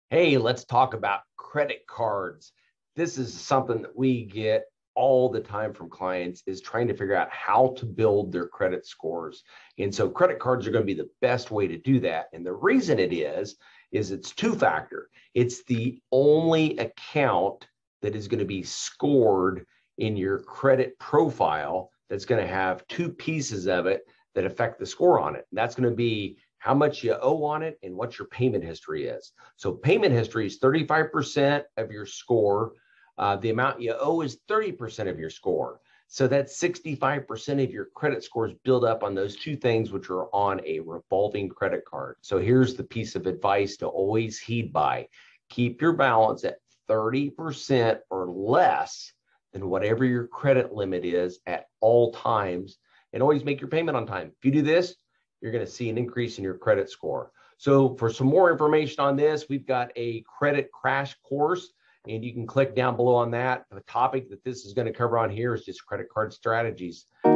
Hey, let's talk about credit cards. This is something that we get all the time from clients is trying to figure out how to build their credit scores. And so credit cards are going to be the best way to do that. And the reason it is it's two-factor. It's the only account that is going to be scored in your credit profile that's going to have two pieces of it that affect the score on it. And that's going to be how much you owe on it and what your payment history is. So payment history is 35% of your score. The amount you owe is 30% of your score. So that's 65% of your credit scores build up on those two things, which are on a revolving credit card. So here's the piece of advice to always heed by. Keep your balance at 30% or less than whatever your credit limit is at all times, and always make your payment on time. If you do this, you're going to see an increase in your credit score. So for some more information on this, we've got a credit crash course, and you can click down below on that. The topic that this is going to cover on here is just credit card strategies.